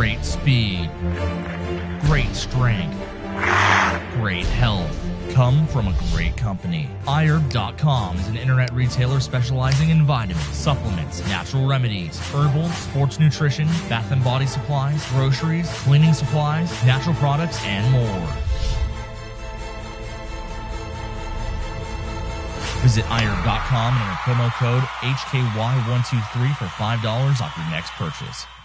Great speed, great strength, great health come from a great company. iHerb.com is an internet retailer specializing in vitamins, supplements, natural remedies, herbal, sports nutrition, bath and body supplies, groceries, cleaning supplies, natural products, and more. Visit iHerb.com and enter promo code HKY123 for $5 off your next purchase.